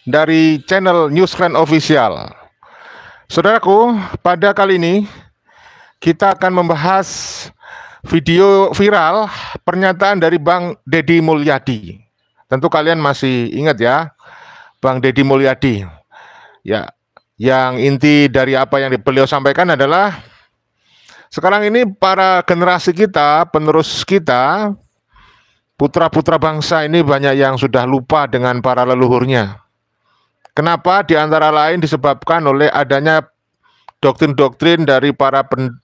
dari channel Newsland Official. Saudaraku, pada kali ini kita akan membahas video viral pernyataan dari Bang Deddy Mulyadi. Tentu kalian masih ingat ya, Bang Deddy Mulyadi. Ya, yang inti dari apa yang beliau sampaikan adalah sekarang ini para generasi kita, penerus kita, putra-putra bangsa ini banyak yang sudah lupa dengan para leluhurnya. Kenapa? Di antara lain disebabkan oleh adanya doktrin-doktrin dari para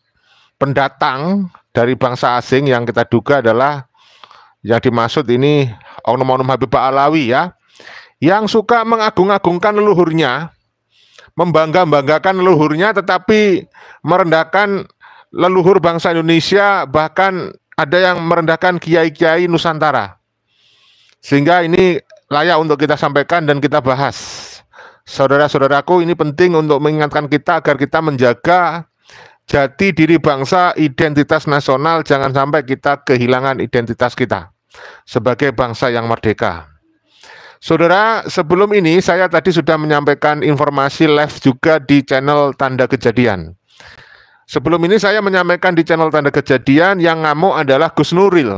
pendatang dari bangsa asing yang kita duga adalah yang dimaksud ini oknum-oknum Habib Ba'alawi ya, yang suka mengagung-agungkan leluhurnya, membangga-banggakan leluhurnya, tetapi merendahkan leluhur bangsa Indonesia, bahkan ada yang merendahkan kiai-kiai Nusantara. Sehingga ini layak untuk kita sampaikan dan kita bahas. Saudara-saudaraku, ini penting untuk mengingatkan kita agar kita menjaga jati diri bangsa, identitas nasional. Jangan sampai kita kehilangan identitas kita sebagai bangsa yang merdeka. Saudara, sebelum ini saya tadi sudah menyampaikan informasi live juga di channel Tanda Kejadian. Sebelum ini saya menyampaikan di channel Tanda Kejadian yang ngamuk adalah Gus Nuril.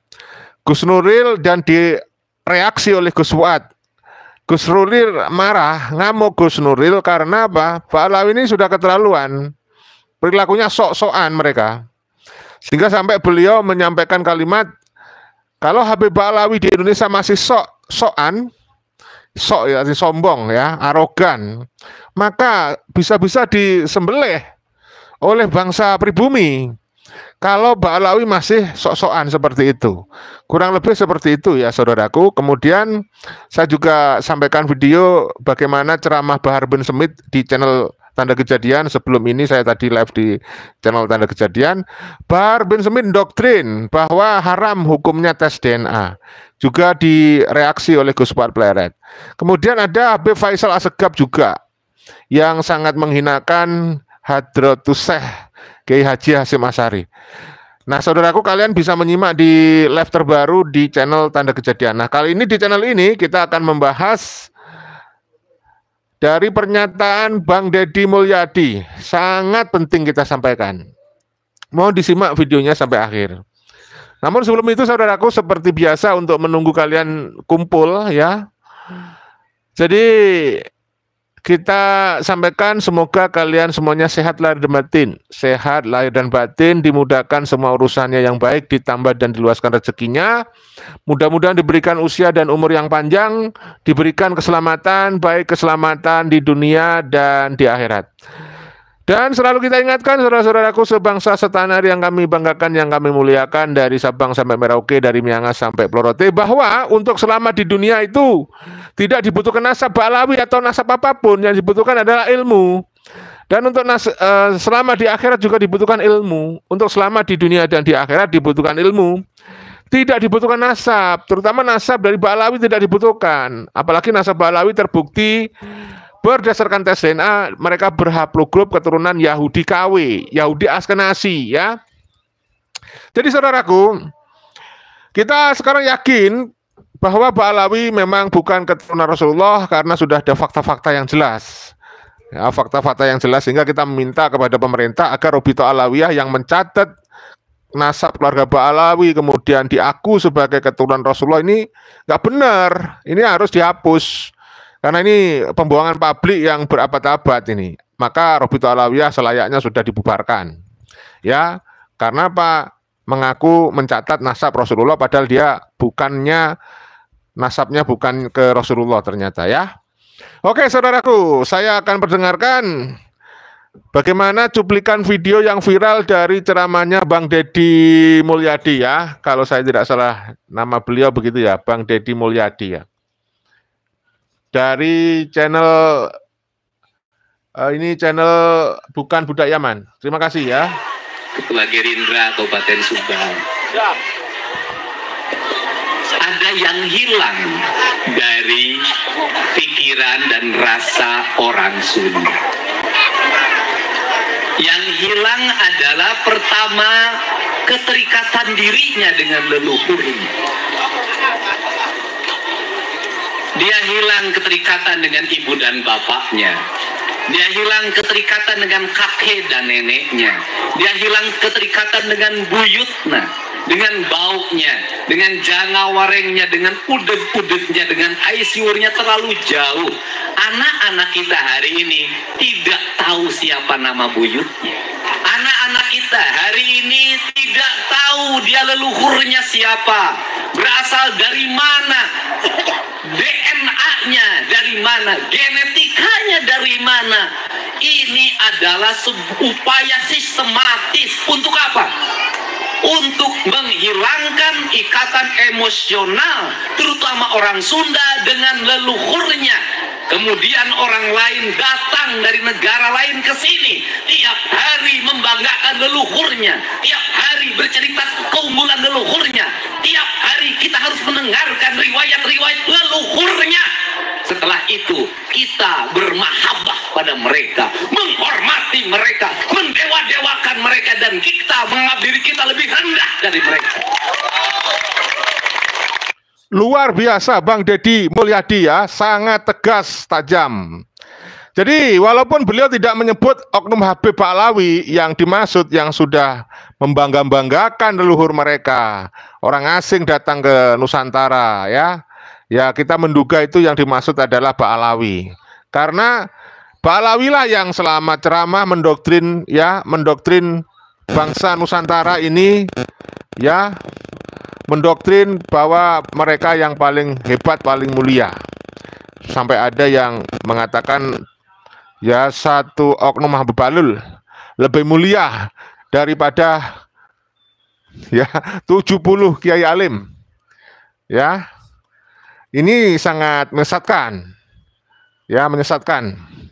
Gus Nuril dan direaksi oleh Gus Fuad. Gus Nuril marah, ngamuk Gus Nuril karena apa? Ba'alawi ini sudah keterlaluan. Perilakunya sok-sokan mereka. Sehingga sampai beliau menyampaikan kalimat, kalau Habib Ba'alawi di Indonesia masih sok-sokan, sok ya, sombong ya, arogan, maka bisa-bisa disembelih oleh bangsa pribumi. Kalau Ba'alawi masih sok-sokan seperti itu. Kurang lebih seperti itu ya saudaraku. Kemudian saya juga sampaikan video bagaimana ceramah Bahar bin Smith di channel Tanda Kejadian. Sebelum ini saya tadi live di channel Tanda Kejadian. Bahar bin Smith doktrin bahwa haram hukumnya tes DNA. Juga direaksi oleh Gus Fuad Pleret. Kemudian ada Habib Faisal Assegaf juga yang sangat menghinakan Hadratus Syekh Kiai Haji Hasyim Asy'ari. Nah, saudaraku, kalian bisa menyimak di live terbaru di channel Tanda Kejadian. Nah, kali ini di channel ini kita akan membahas dari pernyataan Bang Deddy Mulyadi. Sangat penting kita sampaikan. Mohon disimak videonya sampai akhir. Namun sebelum itu saudaraku, seperti biasa untuk menunggu kalian kumpul ya. Jadi kita sampaikan semoga kalian semuanya sehat lahir dan batin. Sehat lahir dan batin, dimudahkan semua urusannya yang baik, ditambah dan diluaskan rezekinya. Mudah-mudahan diberikan usia dan umur yang panjang, diberikan keselamatan, baik keselamatan di dunia dan di akhirat. Dan selalu kita ingatkan saudara-saudaraku sebangsa setanah yang kami banggakan, yang kami muliakan, dari Sabang sampai Merauke, dari Miangas sampai Plorote, bahwa untuk selamat di dunia itu tidak dibutuhkan nasab Ba'alawi atau nasab apapun, yang dibutuhkan adalah ilmu. Dan untuk selamat di akhirat juga dibutuhkan ilmu. Untuk selamat di dunia dan di akhirat dibutuhkan ilmu. Tidak dibutuhkan nasab, terutama nasab dari Ba'alawi tidak dibutuhkan. Apalagi nasab Ba'alawi terbukti berdasarkan tes DNA mereka berhaplogrup keturunan Yahudi KW, Yahudi Askenazi ya. Jadi saudaraku, kita sekarang yakin bahwa Ba'alawi memang bukan keturunan Rasulullah karena sudah ada fakta-fakta yang jelas. Ya, fakta-fakta yang jelas, sehingga kita meminta kepada pemerintah agar Robito Alawiyah yang mencatat nasab keluarga Ba'alawi kemudian diaku sebagai keturunan Rasulullah ini nggak benar. Ini harus dihapus. Karena ini pembohongan publik yang berabad-abad ini. Maka Robito Alawiyah selayaknya sudah dibubarkan. Ya, karena apa? Mengaku mencatat nasab Rasulullah padahal dia nasabnya bukan ke Rasulullah ternyata ya. Oke saudaraku, saya akan perdengarkan bagaimana cuplikan video yang viral dari ceramahnya Bang Deddy Mulyadi ya. Kalau saya tidak salah nama beliau begitu ya, Bang Deddy Mulyadi ya. Dari channel ini channel Bukan Budak Yaman. Terima kasih ya. Ketua Gerindra Kabupaten Subang. Ada yang hilang dari pikiran dan rasa orang Sunda. Yang hilang adalah pertama keterikatan dirinya dengan leluhurnya. Dia hilang keterikatan dengan ibu dan bapaknya. Dia hilang keterikatan dengan kakek dan neneknya. Dia hilang keterikatan dengan buyutnya, dengan baunya, dengan jangawarengnya, dengan udeg-udegnya, dengan aisyurnya terlalu jauh. Anak-anak kita hari ini tidak tahu siapa nama buyutnya. Anak-anak kita hari ini tidak tahu dia leluhurnya siapa, berasal dari mana, DNA-nya dari mana, genetikanya dari mana. Ini adalah upaya sistematis untuk apa? Untuk menghilangkan ikatan emosional, terutama orang Sunda dengan leluhurnya. Kemudian orang lain datang dari negara lain ke sini, tiap hari membanggakan leluhurnya, tiap hari bercerita keunggulan leluhurnya, tiap hari kita harus mendengarkan riwayat-riwayat leluhurnya. Setelah itu kita bermahabbah pada mereka, menghormati mereka, mendewa-dewakan mereka, dan kita menganggap diri kita lebih rendah dari mereka. Luar biasa Bang Deddy Mulyadi ya, sangat tegas, tajam. Jadi walaupun beliau tidak menyebut oknum Habib Ba'alawi, yang dimaksud yang sudah membangga-banggakan leluhur mereka, orang asing datang ke Nusantara ya. Ya kita menduga itu yang dimaksud adalah Ba'alawi. Karena Ba'alawi lah yang selama ceramah mendoktrin ya, mendoktrin bangsa Nusantara ini ya, mendoktrin bahwa mereka yang paling hebat, paling mulia. Sampai ada yang mengatakan ya satu oknum Habib Bahlul lebih mulia daripada ya 70 kiai alim. Ya. Ini sangat menyesatkan. Ya, menyesatkan.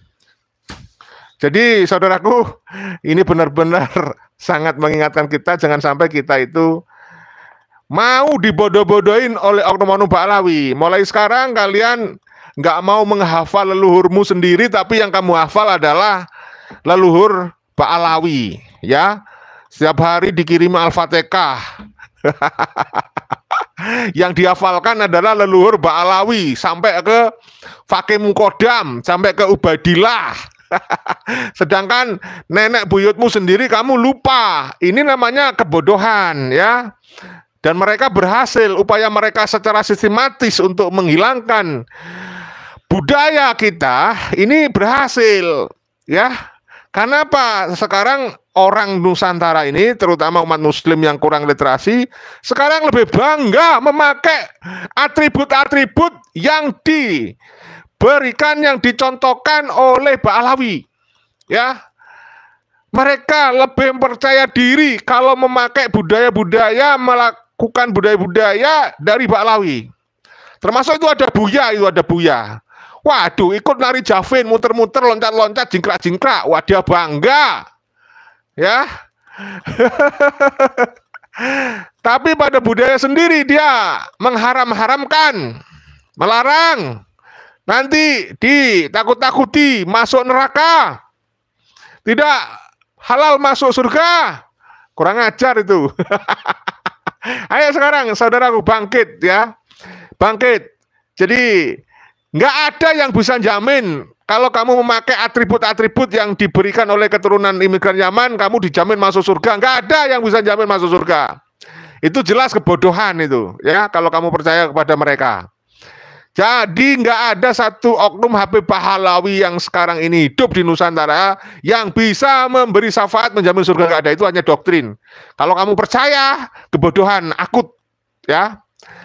Jadi saudaraku, ini benar-benar sangat mengingatkan kita jangan sampai kita itu mau dibodoh-bodohin oleh oknum-oknum Ba'alawi. Mulai sekarang kalian nggak mau menghafal leluhurmu sendiri, tapi yang kamu hafal adalah leluhur Ba'alawi. Ya, setiap hari dikirim Al-Fatihah. Yang dihafalkan adalah leluhur Ba'alawi sampai ke Fakih Mukodam, sampai ke Ubadillah. Sedangkan nenek buyutmu sendiri kamu lupa. Ini namanya kebodohan ya. Dan mereka berhasil, upaya mereka secara sistematis untuk menghilangkan budaya kita ini berhasil ya. Karena apa? Sekarang orang Nusantara ini, terutama umat muslim yang kurang literasi, sekarang lebih bangga memakai atribut-atribut yang diberikan, yang dicontohkan oleh Ba'alawi. Ya, mereka lebih percaya diri kalau memakai budaya-budaya, melakukan budaya-budaya dari Ba'alawi. Termasuk itu ada Buya, Waduh, ikut nari Javin, muter-muter, loncat-loncat, jingkrak-jingkrak. Wah, dia bangga. Ya. Tapi pada budaya sendiri dia mengharam-haramkan, melarang. Nanti ditakut-takuti masuk neraka. Tidak halal masuk surga. Kurang ajar itu. Ayo sekarang saudaraku bangkit ya. Bangkit. Jadi nggak ada yang bisa jamin kalau kamu memakai atribut-atribut yang diberikan oleh keturunan imigran Yaman, kamu dijamin masuk surga. Nggak ada yang bisa jamin masuk surga. Itu jelas kebodohan itu, ya. Kalau kamu percaya kepada mereka. Jadi nggak ada satu oknum Habib Ba'alawi yang sekarang ini hidup di Nusantara yang bisa memberi syafaat menjamin surga. Nggak ada, itu hanya doktrin. Kalau kamu percaya, kebodohan akut, ya.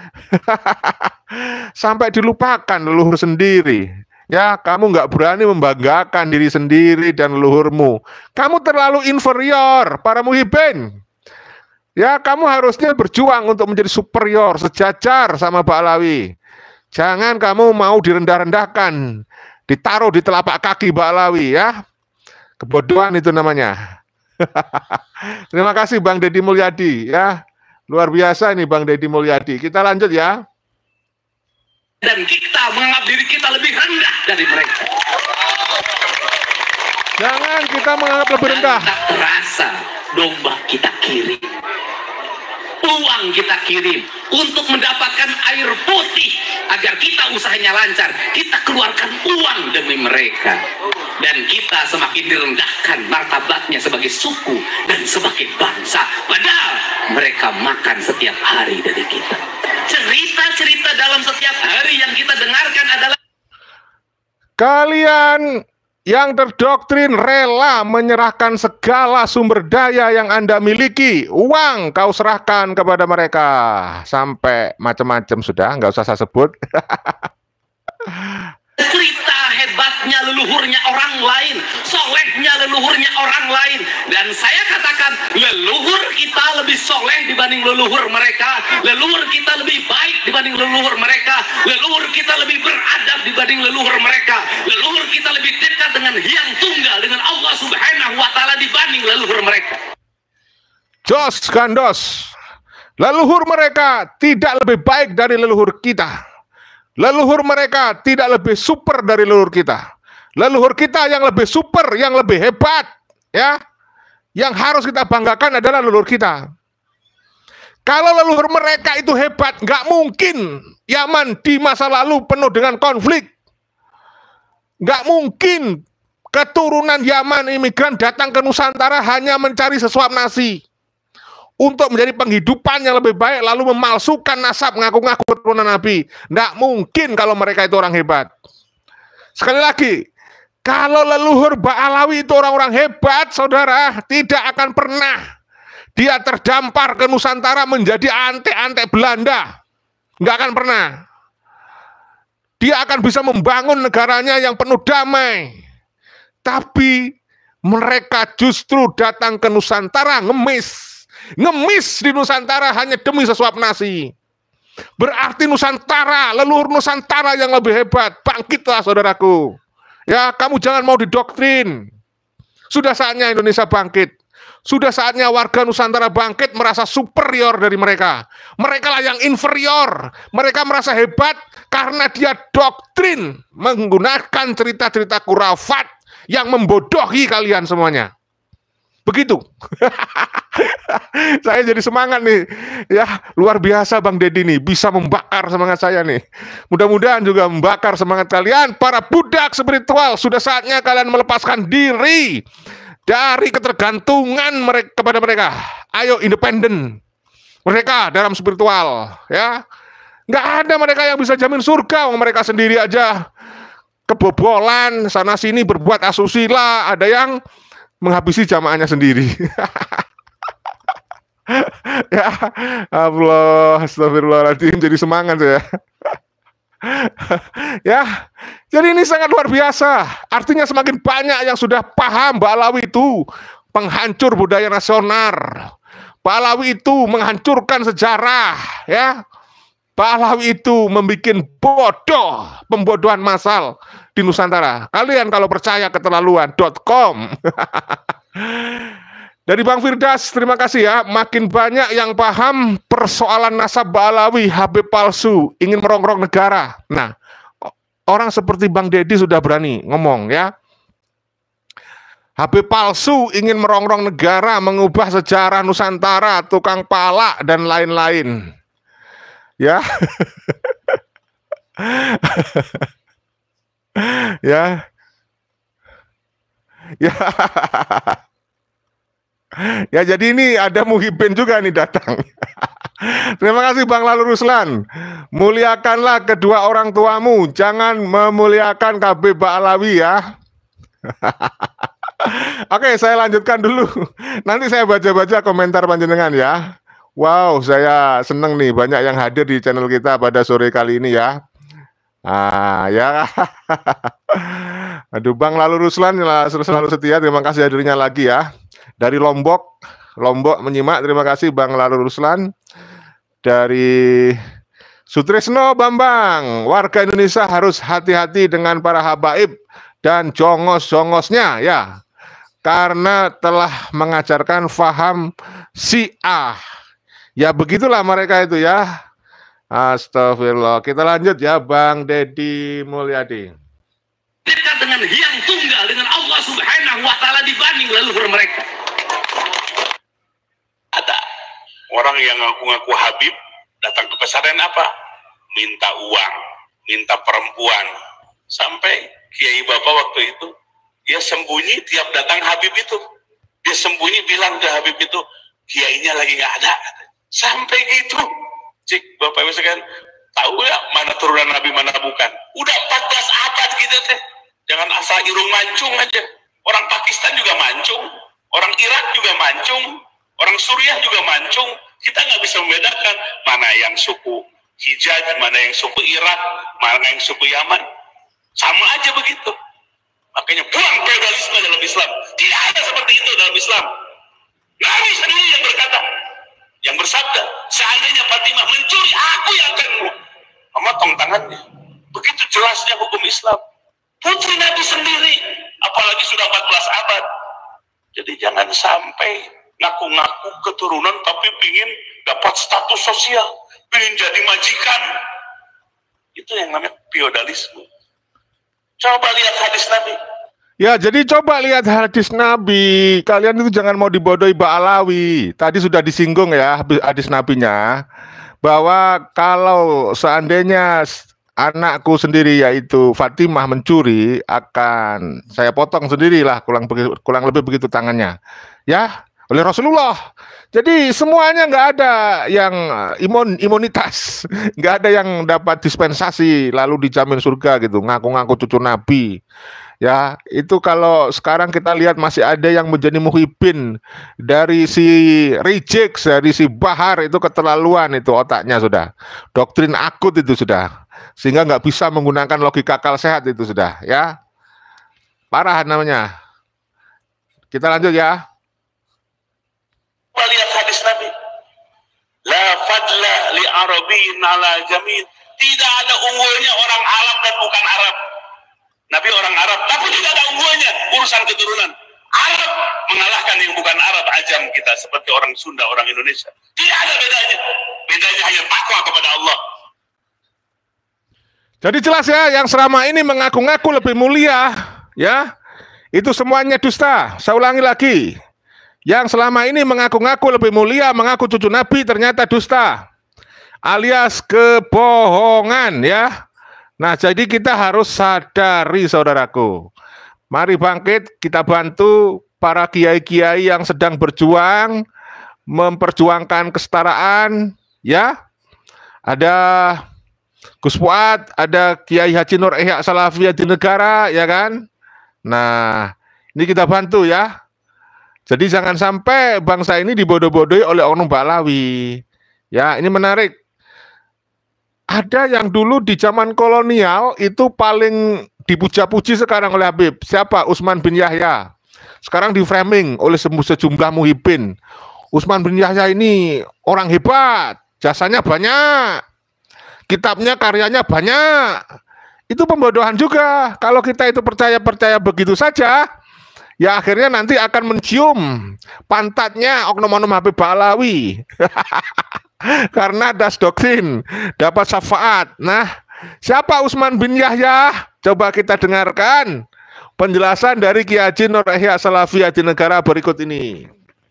Sampai dilupakan leluhur sendiri. Ya, kamu nggak berani membanggakan diri sendiri dan leluhurmu. Kamu terlalu inferior, para muhibin. Ya, kamu harusnya berjuang untuk menjadi superior, sejajar sama Ba'alawi. Jangan kamu mau direndah-rendahkan, ditaruh di telapak kaki Ba'alawi, ya. Kebodohan itu namanya. Terima kasih Bang Deddy Mulyadi, ya. Luar biasa nih Bang Deddy Mulyadi. Kita lanjut ya. Dan kita menganggap diri kita lebih rendah dari mereka. Jangan kita menganggap lebih rendah. Tak terasa domba kita kiri. uang kita kirim. Untuk mendapatkan air putih agar kita usahanya lancar, kita keluarkan uang demi mereka. Dan kita semakin direndahkan martabatnya sebagai suku dan sebagai bangsa, padahal mereka makan setiap hari dari kita. Cerita-cerita dalam setiap hari yang kita dengarkan adalah kalian yang terdoktrin rela menyerahkan segala sumber daya yang Anda miliki. Uang kau serahkan kepada mereka. Sampai macam-macam sudah, nggak usah saya sebut. cerita hebatnya leluhurnya orang lain, solehnya leluhurnya orang lain. Dan saya katakan, leluhur kita lebih soleh dibanding leluhur mereka, leluhur kita lebih baik dibanding leluhur mereka, leluhur kita lebih beradab dibanding leluhur mereka, leluhur kita lebih dekat dengan Hyang Tunggal, dengan Allah Subhanahu wa Ta'ala dibanding leluhur mereka. Jos gandos, leluhur mereka tidak lebih baik dari leluhur kita. Leluhur mereka tidak lebih super dari leluhur kita. Leluhur kita yang lebih super, yang lebih hebat, ya. Yang harus kita banggakan adalah leluhur kita. Kalau leluhur mereka itu hebat, nggak mungkin Yaman di masa lalu penuh dengan konflik. Nggak mungkin keturunan Yaman imigran datang ke Nusantara hanya mencari sesuap nasi untuk menjadi penghidupan yang lebih baik, lalu memalsukan nasab, ngaku-ngaku keturunan Nabi. Nggak mungkin kalau mereka itu orang hebat. Sekali lagi, kalau leluhur Ba'alawi itu orang-orang hebat, saudara, tidak akan pernah dia terdampar ke Nusantara menjadi antek-antek Belanda. Nggak akan pernah. Dia akan bisa membangun negaranya yang penuh damai. Tapi mereka justru datang ke Nusantara ngemis di Nusantara hanya demi sesuap nasi. Berarti Nusantara, leluhur Nusantara yang lebih hebat. Bangkitlah saudaraku. Ya, kamu jangan mau didoktrin. Sudah saatnya Indonesia bangkit. Sudah saatnya warga Nusantara bangkit merasa superior dari mereka. Mereka lah yang inferior. Mereka merasa hebat karena dia doktrin menggunakan cerita-cerita kurafat yang membodohi kalian semuanya. Begitu. Saya jadi semangat nih. Ya, luar biasa Bang Deddy nih, bisa membakar semangat saya nih. Mudah-mudahan juga membakar semangat kalian para budak spiritual. Sudah saatnya kalian melepaskan diri dari ketergantungan mereka kepada mereka. Ayo independen. Mereka dalam spiritual, ya. Nggak ada mereka yang bisa jamin surga. Mereka sendiri aja kebobolan sana sini berbuat asusila, ada yang menghabisi jamaahnya sendiri. Ya Allah, astagfirullahaladzim, jadi semangat ya. Ya, jadi ini sangat luar biasa. Artinya semakin banyak yang sudah paham Ba'alawi itu penghancur budaya nasional. Ba'alawi itu menghancurkan sejarah, ya. Ba'alawi itu membuat bodoh, pembodohan massal di Nusantara. Kalian kalau percaya keterlaluan.com. Dari Bang Firdas, terima kasih ya. Makin banyak yang paham persoalan nasab Ba'alawi, Habib palsu, ingin merongrong negara. Nah, orang seperti Bang Deddy sudah berani ngomong ya. Habib palsu ingin merongrong negara, mengubah sejarah Nusantara, tukang palak, dan lain-lain. Ya. Ya. Ya. Ya, jadi ini ada Muhibin juga nih datang. Terima kasih Bang Lalu Ruslan. Muliakanlah kedua orang tuamu, jangan memuliakan KB Ba'alawi ya. Oke, saya lanjutkan dulu. Nanti saya baca-baca komentar panjenengan ya. Wow, saya seneng nih banyak yang hadir di channel kita pada sore kali ini ya. Ya. Aduh, Bang Lalu Ruslan selalu setia. Terima kasih hadirnya lagi ya. Dari Lombok menyimak. Terima kasih Bang Lalu Ruslan. Dari Sutrisno Bambang, warga Indonesia harus hati-hati dengan para habaib dan jongos-jongosnya ya. Karena telah mengajarkan faham Syiah. Ya begitulah mereka itu ya. Astagfirullah. Kita lanjut ya Bang Deddy Mulyadi. Dekat dengan Hyang Tunggal, dengan Allah Subhanahu wa Ta'ala dibanding leluhur mereka. Ada Orang yang ngaku-ngaku Habib datang ke pesantren apa? Minta uang, minta perempuan. Sampai Kiai Bapak waktu itu, dia sembunyi tiap datang Habib itu. Dia sembunyi bilang ke Habib itu, kiainya lagi nggak ada. Sampai gitu. Cik, Bapak Ibu sekalian, tahu ya mana turunan Nabi, mana bukan? Udah 14 abad gitu teh. Jangan asal irung mancung aja. Orang Pakistan juga mancung, orang Irak juga mancung, orang Suriah juga mancung. Kita nggak bisa membedakan mana yang suku Hijaz, mana yang suku Irak, mana yang suku Yaman. Sama aja begitu. Makanya buang feodalisme dalam Islam. Tidak ada seperti itu dalam Islam. Nabi sendiri yang berkata, yang bersabda, seandainya Fatimah mencuri, aku yang akan memotong tangannya. Begitu jelasnya hukum Islam. Putri Nabi sendiri, apalagi sudah 14 abad. Jadi jangan sampai ngaku-ngaku keturunan tapi pingin dapat status sosial, pingin jadi majikan. Itu yang namanya feodalisme. Coba lihat hadis Nabi. Ya, jadi coba lihat hadis Nabi. Kalian itu jangan mau dibodohi Ba'alawi. Tadi sudah disinggung ya hadis Nabinya, bahwa kalau seandainya anakku sendiri yaitu Fatimah mencuri, akan saya potong sendirilah, kurang lebih begitu tangannya. Ya, oleh Rasulullah. Jadi semuanya nggak ada yang imunitas, nggak ada yang dapat dispensasi lalu dijamin surga gitu, ngaku-ngaku cucu Nabi. Ya, itu kalau sekarang kita lihat masih ada yang menjadi muhibin dari si reject, dari si Bahar, itu keterlaluan itu otaknya sudah. Doktrin akut itu sudah. Sehingga nggak bisa menggunakan logika akal sehat itu sudah, ya. Parah namanya. Kita lanjut ya. Lihat hadis Nabi. La fadla li Arabin ala jamin. Tidak ada unggulnya orang Arab dan bukan Arab. Nabi orang Arab, tapi tidak ada unggulnya urusan keturunan. Arab mengalahkan yang bukan Arab, ajam kita seperti orang Sunda, orang Indonesia. Tidak ada bedanya. Bedanya hanya takwa kepada Allah. Jadi jelas ya, yang selama ini mengaku-ngaku lebih mulia, ya, itu semuanya dusta. Saya ulangi lagi. Yang selama ini mengaku-ngaku lebih mulia, mengaku cucu Nabi, ternyata dusta, alias kebohongan, ya. Nah, jadi kita harus sadari, saudaraku. Mari bangkit, kita bantu para kiai-kiai yang sedang berjuang, memperjuangkan kesetaraan, ya. Ada Gus Fuad, ada Kiai Haji Nur Ihya Salafiyah di negara, ya kan. Nah, ini kita bantu ya. Jadi jangan sampai bangsa ini dibodoh-bodohi oleh oknum Ba'alawi. Ya, ini menarik. Ada yang dulu di zaman kolonial itu paling dipuja-puji sekarang oleh Habib. Siapa? Utsman bin Yahya. Sekarang di framing oleh sejumlah muhibin. Utsman bin Yahya ini orang hebat, jasanya banyak, kitabnya, karyanya banyak. Itu pembodohan juga. Kalau kita itu percaya begitu saja, ya akhirnya nanti akan mencium pantatnya oknum-oknum Habib Ba'alawi. Karena das doktrin, dapat syafaat. Nah, siapa Utsman bin Yahya? Coba kita dengarkan penjelasan dari Kiai Haji Nur Ihya Salafiyah di negara berikut ini.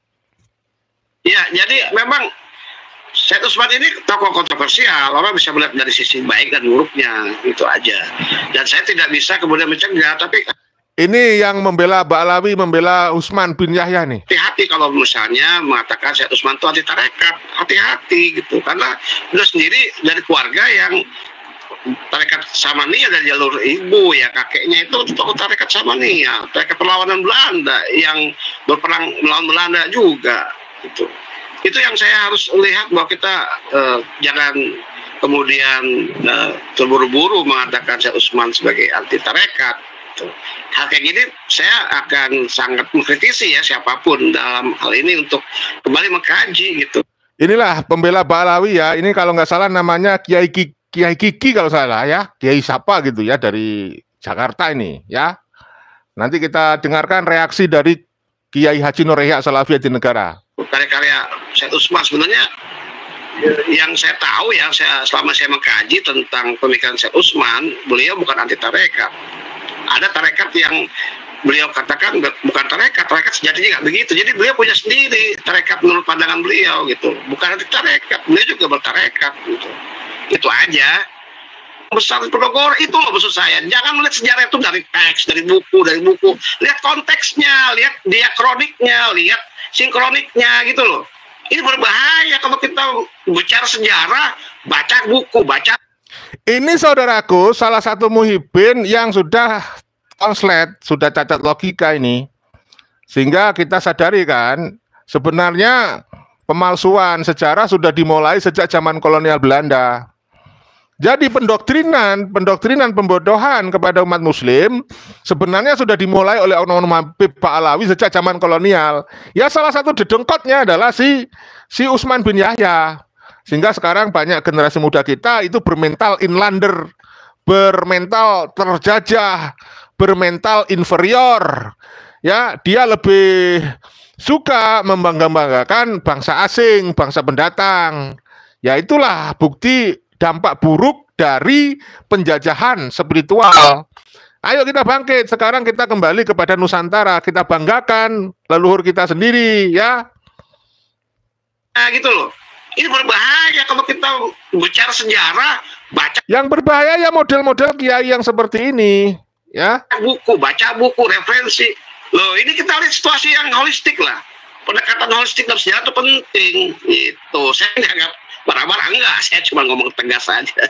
Ya, jadi memang Syed Utsman ini tokoh kontroversial. Orang bisa melihat dari sisi baik dan buruknya, itu aja. Dan saya tidak bisa kemudian mencegah, tapi ini yang membela Ba'alawi, membela Utsman bin Yahya nih. Hati-hati kalau misalnya mengatakan Syed Utsman itu anti tarekat, hati-hati gitu. Karena beliau sendiri dari keluarga yang tarekat Samaniyah dari jalur ibu, ya kakeknya itu tokoh tarekat Samaniyah, tarekat perlawanan Belanda yang berperang melawan Belanda juga. Gitu. Itu yang saya harus lihat, bahwa kita jangan kemudian terburu-buru mengatakan Syed Utsman sebagai anti tarekat. Hal kayak gini saya akan sangat mengkritisi ya siapapun dalam hal ini untuk kembali mengkaji gitu. Inilah pembela Ba'alawi ya. Ini kalau nggak salah namanya Kiai Kiki kalau salah ya. Kiai siapa gitu ya dari Jakarta ini ya. Nanti kita dengarkan reaksi dari Kiai Haji Nur Ihya Salafiyah di negara. Karya-karya Syed Utsman sebenarnya yang saya tahu ya, selama saya mengkaji tentang pemikiran Syed Utsman, beliau bukan anti tarekat. Ada tarekat yang beliau katakan bukan tarekat sejatinya nggak begitu. Jadi beliau punya sendiri tarekat menurut pandangan beliau gitu. Bukan anti tarekat, beliau juga bertarekat gitu. Itu aja. Besar Ponorogo itu loh maksud saya. Jangan melihat sejarah itu dari teks, dari buku. Lihat konteksnya, lihat diakroniknya, lihat sinkroniknya gitu loh. Ini berbahaya kalau kita bicara sejarah, baca buku, baca. Ini saudaraku, salah satu muhibin yang sudah konslet, sudah cacat logika ini. Sehingga kita sadari kan, sebenarnya pemalsuan sejarah sudah dimulai sejak zaman kolonial Belanda. Jadi pendoktrinan pembodohan kepada umat muslim sebenarnya sudah dimulai oleh oknum Habib Ba'alawi sejak zaman kolonial. Ya salah satu dedengkotnya adalah si Utsman bin Yahya. Sehingga sekarang banyak generasi muda kita itu bermental inlander, bermental terjajah, bermental inferior. Ya, dia lebih suka membangga-banggakan bangsa asing, bangsa pendatang. Ya itulah bukti dampak buruk dari penjajahan spiritual. Ayo kita bangkit, sekarang kita kembali kepada Nusantara, kita banggakan leluhur kita sendiri, ya. Nah gitu loh. Ini berbahaya kalau kita bicara sejarah, baca. Yang berbahaya ya model-model kiai yang seperti ini, ya. Baca buku, referensi. Loh, ini kita lihat situasi yang holistik lah. Pendekatan holistik dalam sejarah itu penting. Itu saya nggak marah-marah, enggak, saya cuma ngomong tegas saja.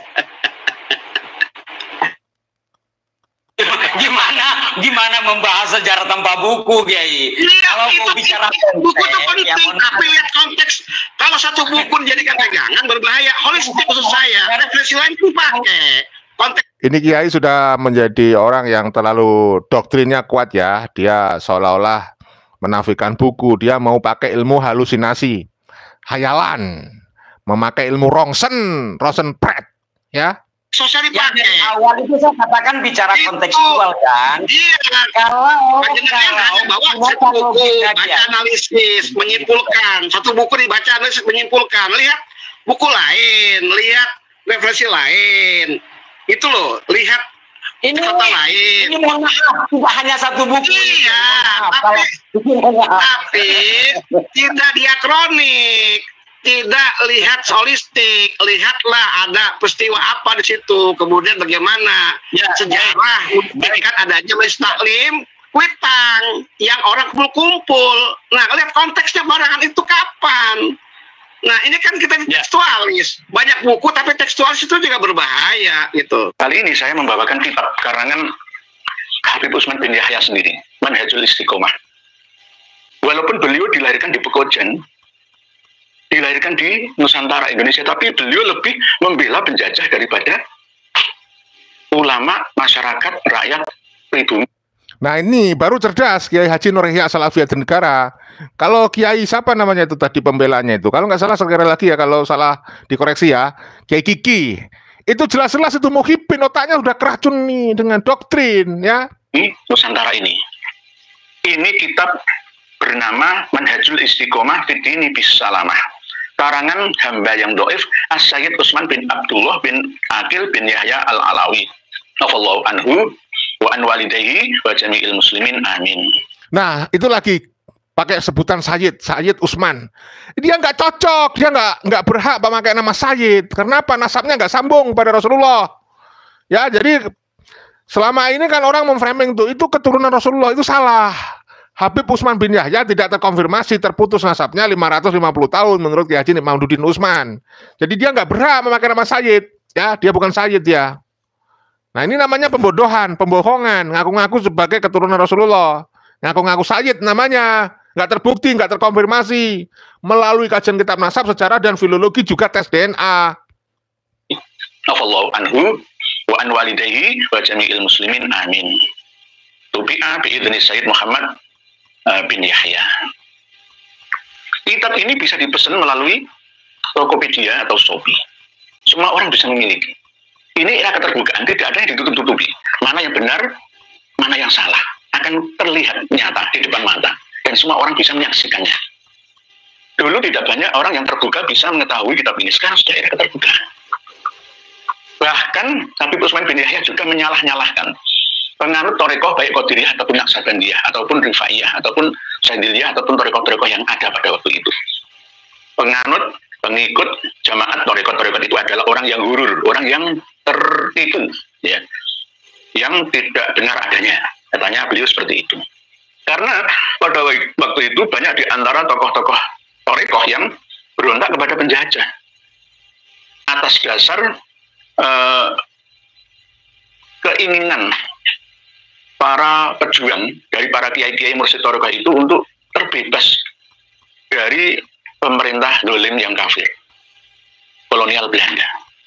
Gimana membahas sejarah tanpa buku, Kiai? Kalau mau bicara buku itu penting, tapi lihat konteks. Kalau satu buku dijadikan pegangan berbahaya. Holistik khusus saya, referensi lain pun pakai. Konteks. Ini Kiai sudah menjadi orang yang terlalu doktrinnya kuat ya. Dia seolah-olah menafikan buku, dia mau pakai ilmu halusinasi, hayalan, memakai ilmu Rosenpret, ya. Sosial dipakai. Yang awal itu saya katakan bicara itu, kontekstual kan. Iya. Kalau hanya bawa satu buku, baca analisis, menyimpulkan. Satu buku dibaca analisis, menyimpulkan. Lihat buku lain, lihat referensi lain. Itu loh, lihat ini kata lain. Ini mohon maaf, tidak hanya satu buku. Iya, tapi tidak diakronik. Tidak lihat holistik, lihatlah ada peristiwa apa di situ, kemudian bagaimana sejarah menjadikan adanya majelis taklim Kuitang yang orang kumpul-kumpul. Nah, lihat konteksnya barangan itu kapan. Nah, ini kan kita tekstualis, banyak buku tapi tekstualis itu juga berbahaya gitu. Kali ini saya membawakan kitab karangan Habib Utsman bin Yahya sendiri, Manhajul Istiqomah. Walaupun beliau dilahirkan di Pekojan, dilahirkan di Nusantara Indonesia, tapi beliau lebih membela penjajah daripada ulama, masyarakat, rakyat, pribumi. Nah ini baru cerdas Kiai Haji Nur Yahya Salafiyah Negara. Kalau Kiai siapa namanya itu tadi pembelanya itu, kalau nggak salah sekali lagi ya, kalau salah dikoreksi ya, Kiai Kiki. Itu jelas-jelas itu muhibin, otaknya sudah keracun nih dengan doktrin ya. Di Nusantara ini kitab bernama Manhajul Istiqomah fi Dini Bisalamah, karangan hamba yang doif As-Sayyid Utsman bin Abdullah bin Aqil bin Yahya Al-Alawi radhiyallahu anhu wa an walidayhi wa jami'il muslimin amin. Nah itu lagi pakai sebutan Sayyid Utsman. Dia nggak cocok, dia nggak berhak memakai nama Sayyid. Kenapa? Nasabnya nggak sambung pada Rasulullah. Ya jadi selama ini kan orang memframing itu keturunan Rasulullah, itu salah. Habib Utsman bin Yahya tidak terkonfirmasi, terputus nasabnya 550 tahun menurut Kiai Haji Mahmudin Utsman. Jadi dia nggak berhak memakai nama Sayyid, ya dia bukan Sayyid ya. Nah ini namanya pembodohan, pembohongan, ngaku-ngaku sebagai keturunan Rasulullah, ngaku-ngaku Sayyid namanya, nggak terbukti, nggak terkonfirmasi. Melalui kajian kitab nasab, sejarah dan filologi juga tes DNA. Radhiyallahu anhu wa an walidayhi wa jami'il muslimin amin. Tubi'a bi'idzni Sayyid Muhammad bin Yahya. Kitab ini bisa dipesan melalui Tokopedia atau Shopee. Semua orang bisa memiliki. Ini era keterbukaan, tidak ada yang ditutup-tutupi. Mana yang benar, mana yang salah, akan terlihat nyata di depan mata, dan semua orang bisa menyaksikannya. Dulu tidak banyak orang yang terbuka bisa mengetahui kitab ini. Sekarang sudah era keterbukaan. Bahkan Habib Utsman bin Yahya juga menyalah-nyalahkan penganut Thariqah baik Qadiriyah ataupun Naqsabandiyah ataupun Rifaiyah ataupun Syadziliyah ataupun Thariqah yang ada pada waktu itu. Penganut, pengikut jamaat Thariqah itu adalah orang yang hurur, orang yang tertipu, ya, yang tidak benar adanya. Katanya beliau seperti itu. Karena pada waktu itu banyak di antara tokoh-tokoh Thariqah yang berontak kepada penjajah atas dasar keinginan para pejuang dari para kiai-kiai mursyid Thariqah itu untuk terbebas dari pemerintah dolim yang kafir, kolonial Belanda.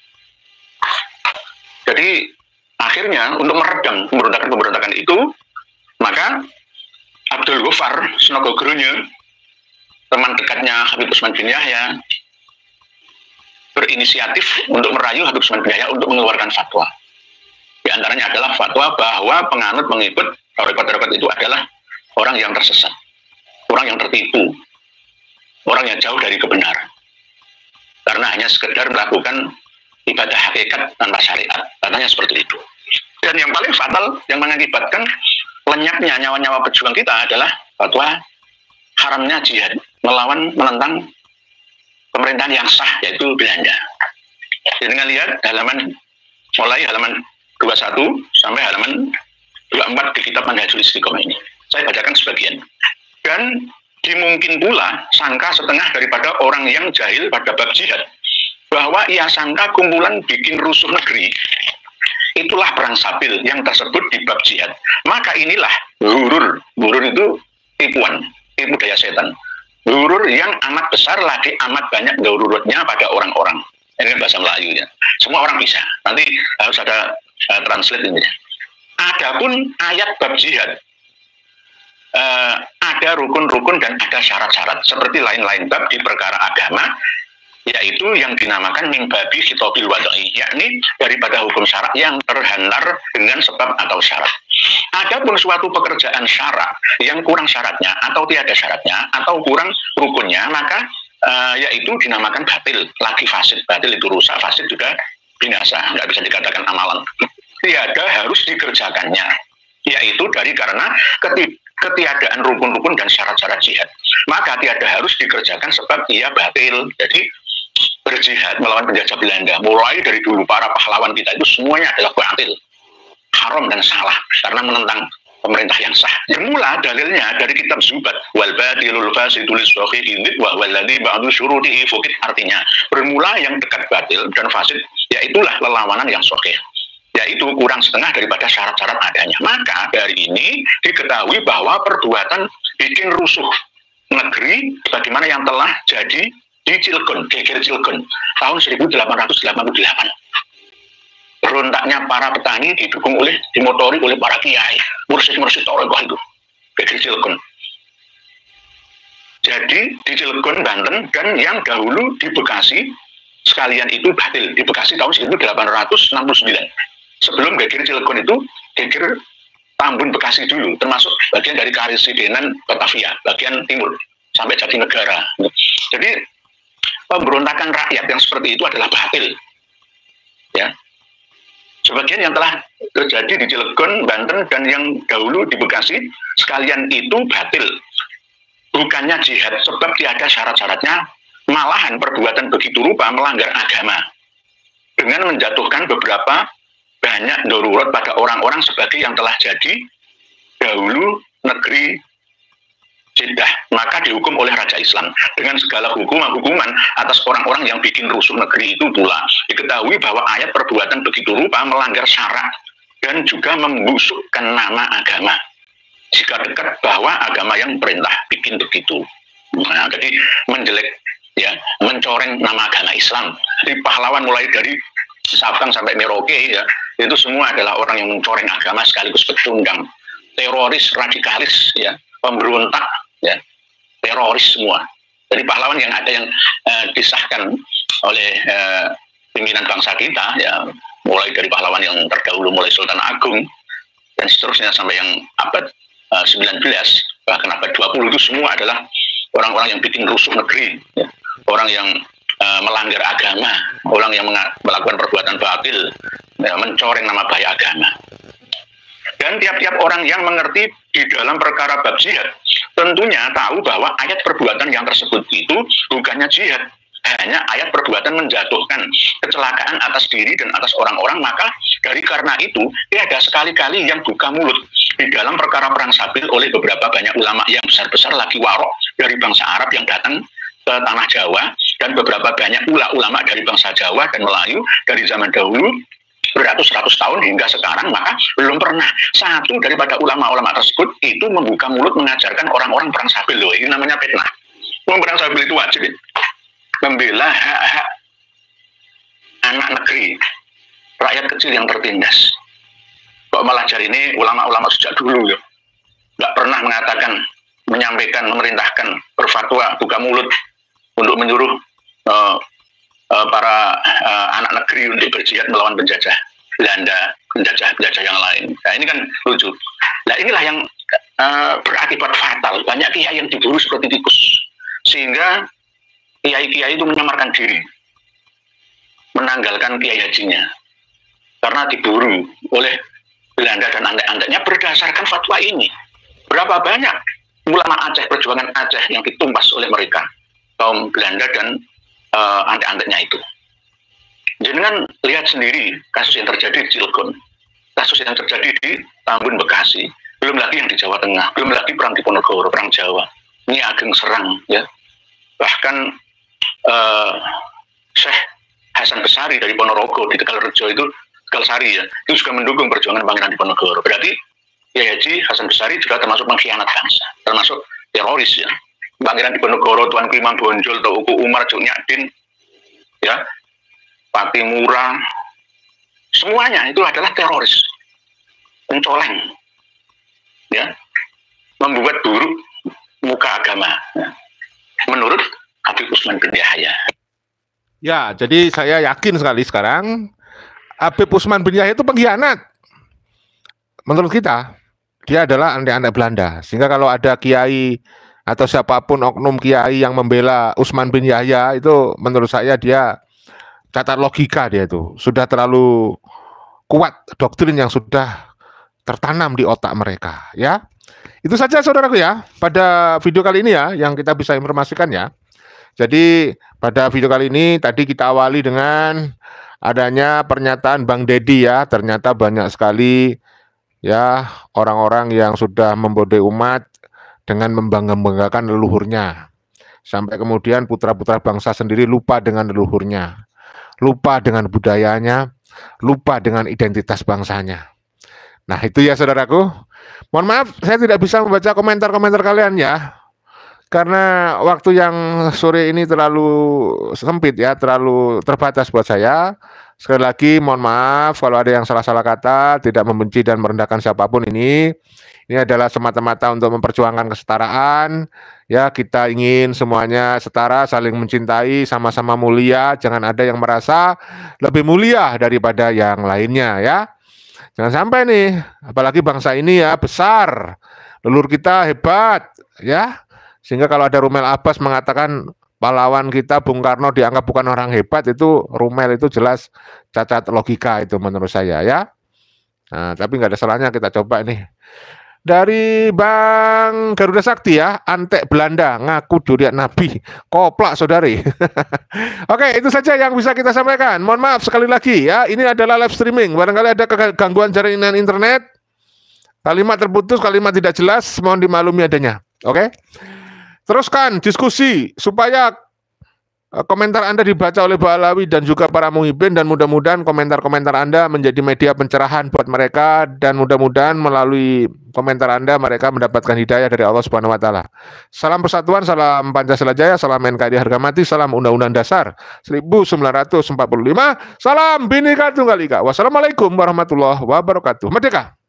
Jadi akhirnya untuk meredam pemberontakan itu, maka Abdul Ghaffar Snogogronyo, teman dekatnya Habib Utsman bin Yahya, berinisiatif untuk merayu Habib Utsman bin Yahya untuk mengeluarkan fatwa. Di antaranya adalah fatwa bahwa penganut pengikut Thariqah itu adalah orang yang tersesat, orang yang tertipu, orang yang jauh dari kebenaran. Karena hanya sekedar melakukan ibadah hakikat tanpa syariat, katanya seperti itu. Dan yang paling fatal yang mengakibatkan lenyapnya nyawa-nyawa pejuang kita adalah fatwa haramnya jihad melawan menentang pemerintahan yang sah, yaitu Belanda. Jadi dengan lihat mulai halaman 21 sampai halaman 24 di kitab Manhajul Istiqomah ini. Saya bacakan sebagian. Dan dimungkin pula sangka setengah daripada orang yang jahil pada bab jihad, bahwa ia sangka kumpulan bikin rusuh negeri itulah perang sabil yang tersebut di bab jihad. Maka inilah hurur itu tipuan, tipu daya setan. Hurur yang amat besar lagi amat banyak darurutnya pada orang-orang. Ini kan bahasa Melayu ya. Semua orang bisa. Nanti harus ada translate ini. Adapun ayat bab jihad, ada rukun-rukun dan ada syarat-syarat seperti lain-lain bab di perkara agama, yaitu yang dinamakan min babi khitobil wadai, yakni daripada hukum syarat yang terhantar dengan sebab atau syarat. Adapun suatu pekerjaan syarat yang kurang syaratnya atau tiada syaratnya atau kurang rukunnya, maka yaitu dinamakan batil, lagi fasid. Batil itu rusak, fasid juga binasa, nggak bisa dikatakan amalan. Tiada harus dikerjakannya, yaitu karena ketiadaan rukun-rukun dan syarat-syarat jihad. Maka tiada harus dikerjakan sebab ia batil. Jadi berjihad melawan penjajah Belanda mulai dari dulu para pahlawan kita itu semuanya adalah batil, haram dan salah karena menentang pemerintah yang sah. Bermula dalilnya dari kitab Zubat, wal batilul fasidul sahih idzid wa walladzi ba'du syurutihi fukit, artinya bermula yang dekat batil dan fasid, yaitulah lelawanan yang sahih, yaitu kurang setengah daripada syarat-syarat adanya. Maka dari ini diketahui bahwa perbuatan bikin rusuh negeri bagaimana yang telah jadi di Cilegon, geger Cilegon tahun 1888. Berontaknya para petani dimotori oleh para kiai, mursyid-mursyid Thariqah itu, geger Cilegon. Jadi di Cilegon, Banten, dan yang dahulu di Bekasi sekalian itu batil. Di Bekasi tahun 1869. Sebelum geger Cilegon itu geger Tambun Bekasi dulu, termasuk bagian dari Karesidenan Batavia, bagian timur sampai Jatinegara. Jadi pemberontakan rakyat yang seperti itu adalah batil. Ya. Sebagian yang telah terjadi di Cilegon, Banten, dan yang dahulu di Bekasi sekalian itu batil. Bukannya jihad, sebab tiada syarat-syaratnya, malahan perbuatan begitu rupa melanggar agama dengan menjatuhkan beberapa banyak darurat pada orang-orang sebagai yang telah jadi dahulu negeri Jeddah, maka dihukum oleh Raja Islam dengan segala hukuman atas orang-orang yang bikin rusuh negeri itu pula. Diketahui bahwa ayat perbuatan begitu rupa melanggar syarat dan juga membusukkan nama agama. Jika dekat bahwa agama yang perintah bikin begitu. Nah, jadi menjelek, ya, mencoreng nama agama Islam. Jadi pahlawan mulai dari Sabang sampai Merauke, ya, itu semua adalah orang yang mencoreng agama sekaligus pecundang, teroris, radikalis, ya, pemberontak, ya, teroris semua. Jadi pahlawan yang ada yang disahkan oleh pimpinan bangsa kita, ya, mulai dari pahlawan yang terdahulu mulai Sultan Agung dan seterusnya sampai yang abad 19 bahkan abad 20 itu semua adalah orang-orang yang bikin rusuh negeri, ya, orang yang melanggar agama, orang yang melakukan perbuatan batil, ya, mencoreng nama baik agama. Dan tiap-tiap orang yang mengerti di dalam perkara bab jihad tentunya tahu bahwa ayat perbuatan yang tersebut itu bukannya jihad, hanya ayat perbuatan menjatuhkan kecelakaan atas diri dan atas orang-orang. Maka karena itu ada sekali-kali yang buka mulut di dalam perkara perang Sabil oleh beberapa banyak ulama yang besar-besar lagi warok dari bangsa Arab yang datang ke tanah Jawa, dan beberapa banyak ulama dari bangsa Jawa dan Melayu dari zaman dahulu beratus-ratus tahun hingga sekarang. Maka belum pernah satu daripada ulama-ulama tersebut itu membuka mulut mengajarkan orang-orang perang Sabil. Loh, ini namanya fitnah. Perang Sabil itu wajib membela hak-hak anak negeri, rakyat kecil yang tertindas. Kok malah jadi ini ulama-ulama sejak dulu ya nggak pernah mengatakan, menyampaikan, memerintahkan, berfatwa, buka mulut untuk menyuruh para anak negeri untuk berjihad melawan penjajah Belanda, penjajah yang lain. Nah ini kan lucu. Nah inilah yang berakibat fatal. Banyak kiai yang diburu seperti tikus, sehingga kiai-kiai itu menyamarkan diri, menanggalkan kiai hajinya karena diburu oleh Belanda dan antek-anteknya berdasarkan fatwa ini. Berapa banyak ulama Aceh, perjuangan Aceh yang ditumpas oleh mereka, kaum Belanda dan antek-anteknya itu. Jangan lihat sendiri kasus yang terjadi di Cilegon, kasus yang terjadi di Tambun, Bekasi, belum lagi yang di Jawa Tengah, belum lagi perang Diponegoro, perang Jawa, Nyi Ageng Serang, ya. Bahkan Syekh Hasan Besari dari Ponorogo di Tegalrejo itu, Tegalsari ya, itu juga mendukung perjuangan Pangeran Diponegoro. Berarti Kiai Haji Hasan Besari juga termasuk pengkhianat bangsa, termasuk teroris ya. Pangeran Diponegoro, Tuan Imam Bonjol, Tauku Umar, Cuk Nyadin, ya, Patimura, semuanya itu adalah teroris, pencoleng, ya, membuat buruk muka agama, ya. Menurut Habib Utsman bin Yahya. Ya, jadi saya yakin sekali sekarang Habib Utsman bin Yahya itu pengkhianat. Menurut kita, dia adalah antek-antek Belanda. Sehingga kalau ada kiai atau siapapun oknum kiai yang membela Utsman bin Yahya, itu menurut saya dia cacat logika, dia itu sudah terlalu kuat doktrin yang sudah tertanam di otak mereka, ya. Itu saja saudaraku ya pada video kali ini ya yang kita bisa informasikan ya. Jadi pada video kali ini tadi kita awali dengan adanya pernyataan Bang Deddy ya. Ternyata banyak sekali ya orang-orang yang sudah membodai umat dengan membangga-banggakan leluhurnya. Sampai kemudian putra-putra bangsa sendiri lupa dengan leluhurnya, lupa dengan budayanya, lupa dengan identitas bangsanya. Nah itu ya saudaraku. Mohon maaf saya tidak bisa membaca komentar-komentar kalian ya, karena waktu yang sore ini terlalu sempit ya, terlalu terbatas buat saya. Sekali lagi mohon maaf kalau ada yang salah-salah kata, tidak membenci dan merendahkan siapapun ini. Ini adalah semata-mata untuk memperjuangkan kesetaraan. Ya, kita ingin semuanya setara, saling mencintai, sama-sama mulia. Jangan ada yang merasa lebih mulia daripada yang lainnya ya. Jangan sampai nih, apalagi bangsa ini ya besar, leluhur kita hebat ya. Sehingga kalau ada Rumel Abbas mengatakan pahlawan kita Bung Karno dianggap bukan orang hebat, itu Rumel itu jelas cacat logika itu menurut saya ya. Nah, tapi nggak ada salahnya kita coba nih. Dari Bang Garuda Sakti ya, antek Belanda ngaku durian Nabi, koplak saudari. Oke, itu saja yang bisa kita sampaikan. Mohon maaf sekali lagi ya, ini adalah live streaming. Barangkali ada gangguan jaringan internet, kalimat terputus, kalimat tidak jelas, mohon dimaklumi adanya. Oke, teruskan diskusi supaya komentar Anda dibaca oleh Pak Alawi dan juga para muhibin, dan mudah-mudahan komentar-komentar Anda menjadi media pencerahan buat mereka, dan mudah-mudahan melalui komentar Anda mereka mendapatkan hidayah dari Allah Subhanahu wa taala. Salam persatuan, salam Pancasila Jaya, salam NKRI harga mati, salam Undang-Undang Dasar 1945, salam Bhinneka Tunggal Ika. Wassalamualaikum warahmatullahi wabarakatuh. Merdeka.